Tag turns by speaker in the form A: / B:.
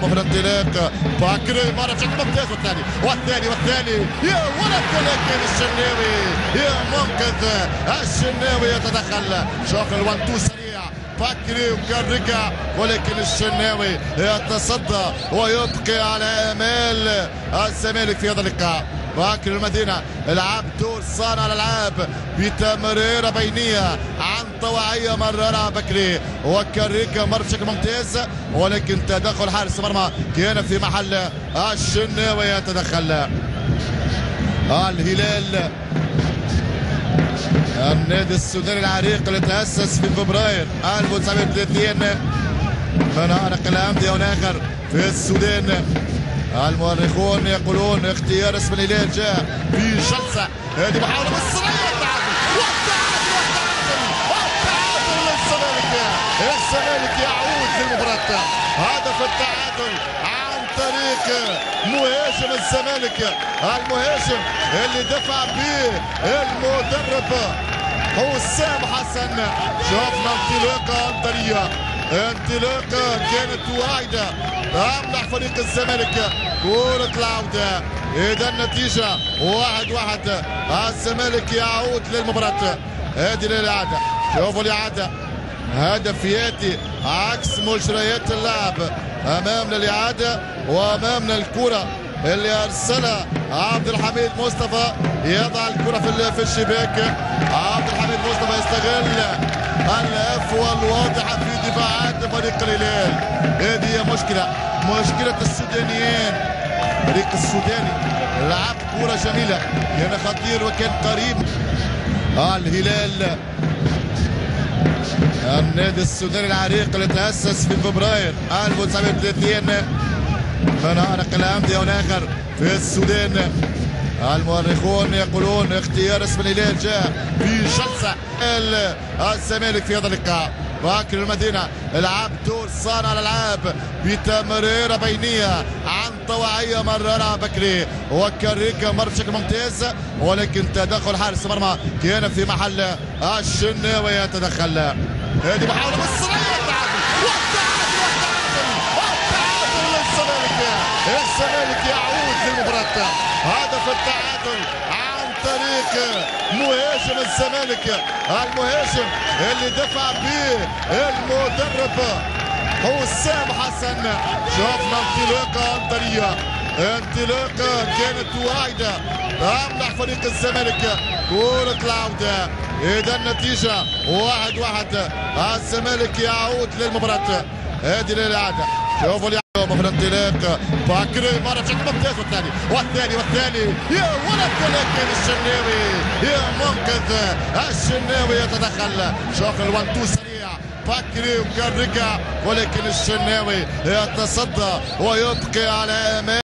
A: في الانطلاق باكري مرة بشكل ممتاز والثاني يا ولد ولكن الشناوي يا منقذ الشناوي يتدخل. شوف الوان تو سريع باكري وكاريكا ولكن الشناوي يتصدى ويبقي على امال الزمالك في هذا اللقاء. باكر المدينة لعب دور صانع الالعاب بتمريرة بينية عن طوعية مررها بكري وكاريكا مر بشكل ممتاز ولكن تدخل حارس المرمى كان في محل الشناوي يتدخل. الهلال النادي السوداني العريق اللي تأسس في فبراير 1930 من عرق الأمدية والآخر في السودان. المؤرخون يقولون اختيار اسم الهلال جاء في جلسة. هذه محاولة مصرية والتعادل للزمالك. الزمالك يعود للمباراة. هدف التعادل عن طريق مهاجم الزمالك المهاجم اللي دفع به المدرب حسام حسن. شفنا انطلاقة عنترية انطلاقة كانت واعدة أمنح فريق الزمالك كرة العودة. إذا النتيجة 1-1. الزمالك يعود للمباراة. هذه الإعادة شوفوا الإعادة هدف ياتي عكس مجريات اللعب. أمامنا الإعادة وأمامنا الكرة اللي أرسلها عبد الحميد مصطفى يضع الكرة في الشباك. عبد الحميد مصطفى يستغل العفوة الواضحة في دفاعات فريق الهلال. هذه هي مشكلة السودانيين. فريق السوداني لعب كرة جميلة كان خطير وكان قريب. الهلال النادي السوداني العريق اللي تأسس في فبراير 1930 من عرق الأمدية والآخر في السودان. المؤرخون يقولون اختيار اسم الهلال جاء في جلسة. الزمالك في هذا اللقاء. باكر المدينة لعب دور صانع الالعاب بتمريرة بينية عن طوعية مررها بكري وكاريكا مر بشكل ممتاز ولكن تدخل حارس المرمى كان في محل الشناوي يتدخل. هذه محاولة مصرية والتعادل للزمالك. الزمالك يعود للمباراة. هدف التعادل عن طريق مهاجم الزمالك المهاجم اللي دفع به المدرب حسام حسن. شفنا انطلاقة عنترية انطلاقة كانت واعدة أمنح فريق الزمالك كرة العودة. إذا النتيجة 1-1. الزمالك يعود للمباراة. هذه الإعادة شوفوا في الانطلاق باكري مرة بشكل ممتاز والثاني يا ولد ولكن الشناوي يا منقذ الشناوي يتدخل. شوف الوان تو سريع باكري وكاريكا ولكن الشناوي يتصدى ويبقي على امال